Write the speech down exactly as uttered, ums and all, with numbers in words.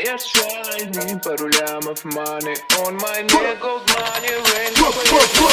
я shiny, пару лямов money on my leg, gold money, rain.